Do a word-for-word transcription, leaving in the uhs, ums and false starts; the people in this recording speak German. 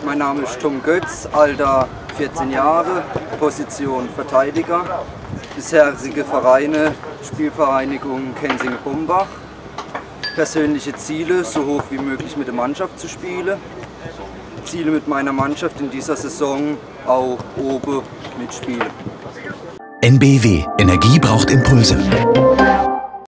Mein Name ist Tom Götz, Alter vierzehn Jahre, Position Verteidiger. Bisherige Vereine, Spielvereinigung Kensingen-Bumbach. Persönliche Ziele, so hoch wie möglich mit der Mannschaft zu spielen. Ziele mit meiner Mannschaft in dieser Saison auch oben mitspielen. N B W. Energie braucht Impulse.